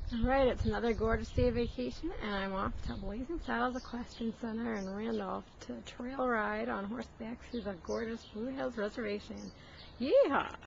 Alright, it's another gorgeous day of vacation, and I'm off to Blazing Saddles Equestrian Center in Randolph to trail ride on horseback through the gorgeous Blue Hills Reservation. Yeehaw!